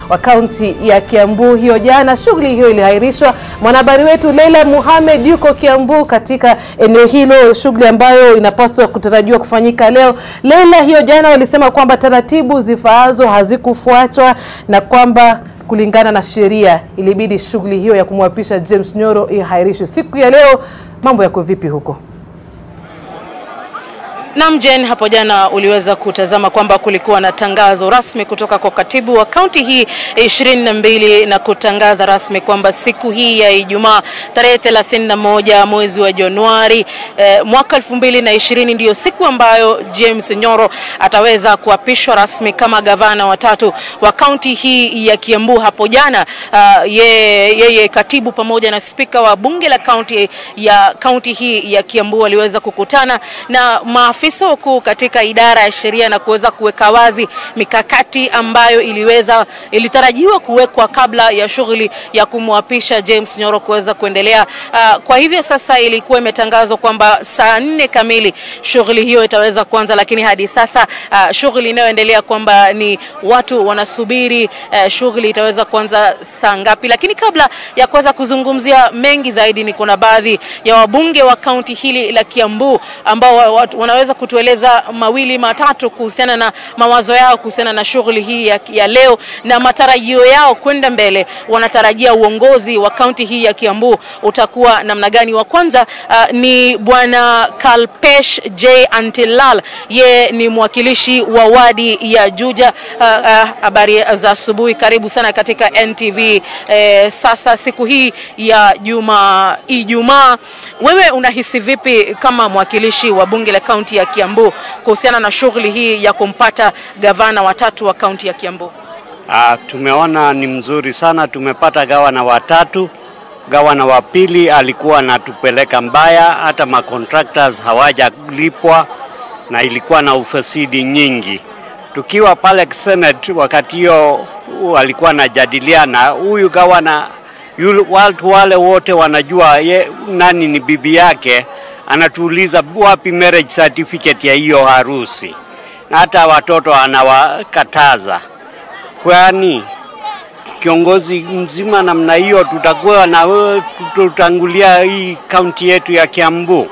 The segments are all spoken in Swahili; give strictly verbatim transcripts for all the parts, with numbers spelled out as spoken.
wa kaunti ya Kiambu hiyo jana. Shughuli hiyo ilihairishwa. Mwanahabari wetu Leila Muhammad yuko Kiambu katika eneo hilo, shughuli ambayo inapaswa kutarajiwa kufanyika leo. Leila, hiyo jana walisema kwamba taratibu zifaazo hazikufuatwa na kwamba kulingana na sheria ilibidi shughuli hiyo ya kumwapisha James Nyoro ihairishwe. Siku ya leo mambo yako vipi huko? Naam Jen, hapo jana uliweza kutazama kwamba kulikuwa na tangazo rasmi kutoka kwa katibu wa kaunti hii ishirini na mbili na kutangaza rasmi kwamba siku hii ya Ijumaa tarehe thelathini na moja mwezi wa Januari eh, mwaka elfu mbili na ishirini ndio siku ambayo James Nyoro ataweza kuapishwa rasmi kama gavana wa tatu wa kaunti hii ya Kiambu. Hapo jana uh, yeye ye, katibu pamoja na spika wa bunge la kaunti ya kaunti hii ya Kiambu waliweza kukutana na maafisa wakuu katika idara ya sheria na kuweza kuweka wazi mikakati ambayo iliweza ilitarajiwa kuwekwa kabla ya shughuli ya kumwapisha James Nyoro kuweza kuendelea. Uh, kwa hivyo sasa ilikuwa imetangazwa kwamba saa nne kamili shughuli hiyo itaweza kuanza, lakini hadi sasa uh, shughuli inayoendelea kwamba ni watu wanasubiri uh, shughuli itaweza kuanza saa ngapi. Lakini kabla ya kuweza kuzungumzia mengi zaidi, ni kuna baadhi ya wabunge wa kaunti hili la Kiambu ambao wanaweza kutueleza mawili matatu kuhusiana na mawazo yao kuhusiana na shughuli hii ya, ya leo na matarajio yao kwenda mbele. Wanatarajia uongozi wa kaunti hii ya Kiambu utakuwa namna gani? Wa kwanza uh, ni bwana Kalpesh J Antilal, ye ni mwakilishi wa wadi ya Juja. Habari uh, uh, za asubuhi, karibu sana katika N T V eh, Sasa siku hii ya Juma Ijumaa. Wewe unahisi vipi kama mwakilishi wa bunge la kaunti ya Kiambu kuhusiana na shughuli hii ya kumpata gavana watatu wa kaunti ya Kiambu? Ah, tumeona ni mzuri sana, tumepata gavana watatu. Gavana wa pili alikuwa anatupeleka mbaya, hata ma contractors hawajalipwa na ilikuwa na ufisadi nyingi. Tukiwa pale Senate wakati hiyo alikuwa anajadiliana, huyu gavana yule watu wale wote wanajua ye, nani ni bibi yake, anatuuliza wapi marriage certificate ya hiyo harusi, na hata watoto anawakataza. Kwani kiongozi mzima namna hiyo tutakuwa na tutangulia hii kaunti yetu ya Kiambu?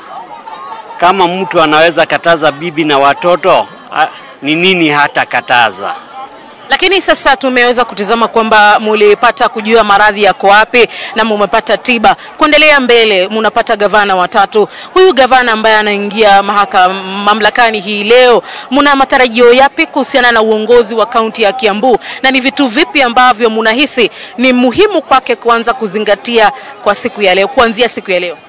Kama mtu anaweza kataza bibi na watoto, ni nini hata kataza? Lakini sasa tumeweza kutazama kwamba mulipata kujua maradhi yako wapi na mmepata tiba. Kuendelea mbele mnapata gavana watatu. Huyu gavana ambaye anaingia mahaka mamlakani hii leo, mna matarajio yapi kuhusiana na uongozi wa kaunti ya Kiambu, na ni vitu vipi ambavyo mnahisi ni muhimu kwake kuanza kuzingatia kwa siku ya leo, kuanzia siku ya leo?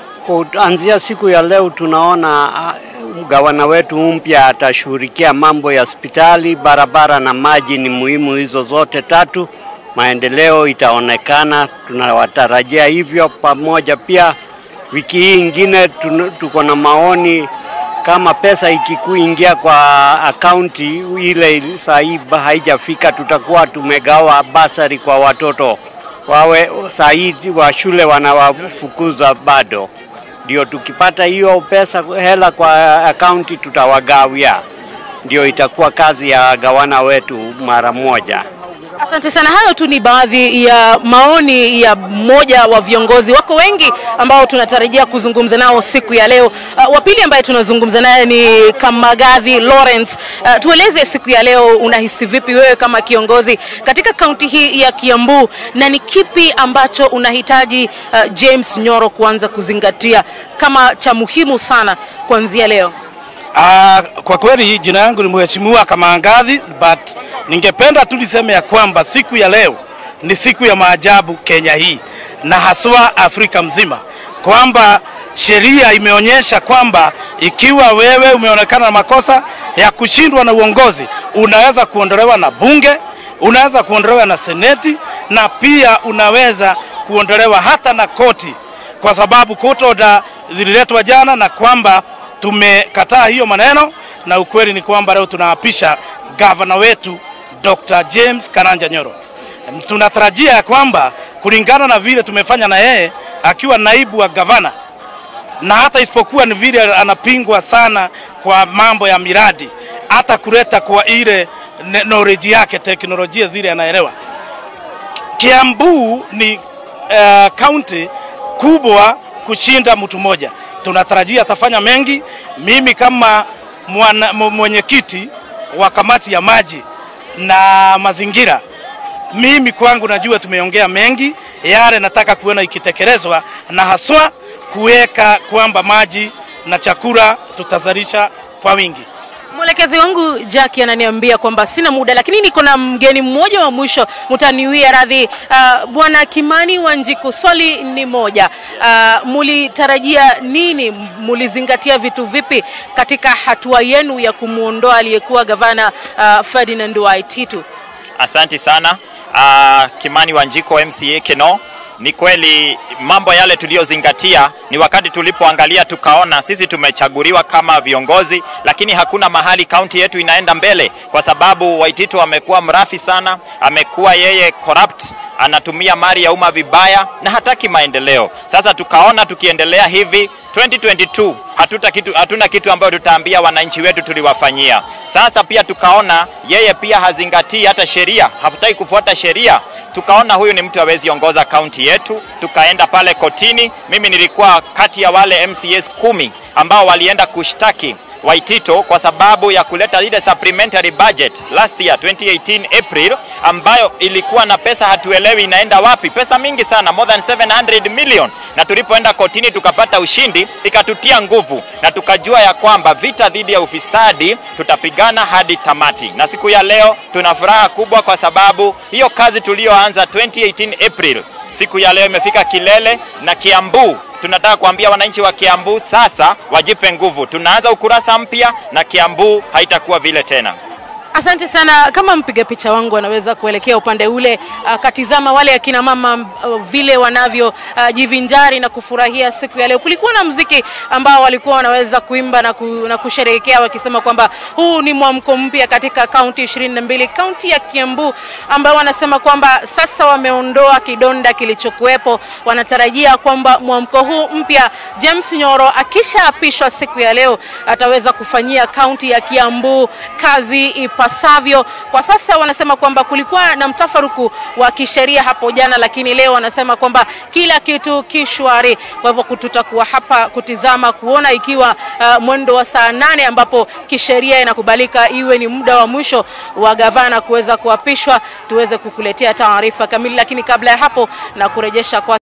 Kuanzia siku ya leo tunaona gavana wetu mpya atashughulikia mambo ya hospitali, barabara na maji. Ni muhimu hizo zote tatu. Maendeleo itaonekana, tunawatarajia hivyo. Pamoja pia wiki hii nyingine tuko na maoni kama pesa ikikuingia kwa akaunti ile saa hii haijafika, tutakuwa tumegawa basari kwa watoto wawe saa hii wa shule wanawafukuza bado. Ndio tukipata hiyo pesa hela kwa akaunti tutawagawia. Ndio itakuwa kazi ya gavana wetu mara moja. Asante sana. Hayo tu ni baadhi ya maoni ya mmoja wa viongozi. Wako wengi ambao tunatarajia kuzungumza nao siku ya leo. Uh, wapili ambaye tunazungumza naye ni Kamagathi Lawrence. Uh, tueleze siku ya leo unahisi vipi wewe kama kiongozi katika kaunti hii ya Kiambu, na ni kipi ambacho unahitaji uh, James Nyoro kuanza kuzingatia kama cha muhimu sana kuanzia leo? Uh, kwa kweli jina yangu ni Mheshimiwa Kamagathi, but ningependa tu niseme ya kwamba siku ya leo ni siku ya maajabu Kenya hii na haswa Afrika mzima, kwamba sheria imeonyesha kwamba ikiwa wewe umeonekana na makosa ya kushindwa na uongozi, unaweza kuondolewa na bunge, unaweza kuondolewa na seneti, na pia unaweza kuondolewa hata na koti, kwa sababu court order zililetwa jana na kwamba tumekataa hiyo maneno. Na ukweli ni kwamba leo tunaapisha gavana wetu Doctor James Karanja Nyoro. Tunatarajia ya kwamba kulingana na vile tumefanya na yeye akiwa naibu wa gavana, na hata isipokuwa ni vile anapingwa sana kwa mambo ya miradi, hata kuleta kwa ile knowledge yake, teknolojia zile anaelewa, Kiambu ni uh, county kubwa kushinda mtu mmoja. Tunatarajia atafanya mengi. Mimi kama mwenyekiti wa kamati ya maji na mazingira, mimi kwangu najua tumeongea mengi yale nataka kuona ikitekelezwa, na haswa kuweka kwamba maji na chakula tutazalisha kwa wingi. Mwelekezi wangu Jackie ananiambia kwamba sina muda, lakini niko na mgeni mmoja wa mwisho, mtaniwia radhi. Uh, Bwana Kimani Wanjiku, swali ni moja. Uh, mulitarajia nini, mulizingatia vitu vipi katika hatua yenu ya kumuondoa aliyekuwa gavana uh, Ferdinand Waititu? Asante sana. Uh, Kimani Wanjiku M C A Keno. Ni kweli mambo yale tuliozingatia ni wakati tulipoangalia tukaona sisi tumechaguliwa kama viongozi, lakini hakuna mahali kaunti yetu inaenda mbele, kwa sababu Waititu amekuwa mrafi sana, amekuwa yeye corrupt, anatumia mali ya umma vibaya na hataki maendeleo. Sasa tukaona tukiendelea hivi twenty twenty-two hatuta kitu, hatuna kitu ambayo tutaambia wananchi wetu tuliwafanyia. Sasa pia tukaona yeye pia hazingatii hata sheria, hafutaki kufuata sheria. Tukaona huyu ni mtu hawezi ongoza kaunti yetu. Tukaenda pale kotini. Mimi nilikuwa kati ya wale M C As kumi ambao walienda kushtaki Waititu kwa sababu ya kuleta ile supplementary budget last year twenty eighteen April, ambayo ilikuwa na pesa hatuelewi inaenda wapi, pesa mingi sana, more than seven hundred million. Na tulipoenda kotini tukapata ushindi, ikatutia nguvu na tukajua ya kwamba vita dhidi ya ufisadi tutapigana hadi tamati. Na siku ya leo tuna furaha kubwa kwa sababu hiyo kazi tulioanza twenty eighteen April siku ya leo imefika kilele. Na Kiambu, tunataka kuambia wananchi wa Kiambu sasa wajipe nguvu. Tunaanza ukurasa mpya na Kiambu haitakuwa vile tena. Asante sana. Kama mpiga picha wangu anaweza kuelekea upande ule, uh, katizama wale akina mama uh, vile wanavyo uh, jivinjari na kufurahia siku ya leo. Kulikuwa na muziki ambao walikuwa wanaweza kuimba na, ku, na kusherehekea wakisema kwamba huu ni mwamko mpya katika kaunti ishirini na mbili, kaunti ya Kiambu, ambao wanasema kwamba sasa wameondoa kidonda kilichokuwepo. Wanatarajia kwamba mwamko huu mpya, James Nyoro akishaapishwa siku ya leo, ataweza kufanyia kaunti ya Kiambu kazi ipa pasavyo. Kwa sasa wanasema kwamba kulikuwa na mtafaruku wa kisheria hapo jana, lakini leo wanasema kwamba kila kitu kishwari. Kwa hivyo tutakuwa hapa kutizama kuona ikiwa uh, mwendo wa saa nane ambapo kisheria inakubalika iwe ni muda wa mwisho wa gavana kuweza kuapishwa, tuweze kukuletea taarifa kamili. Lakini kabla ya hapo na kurejesha kwa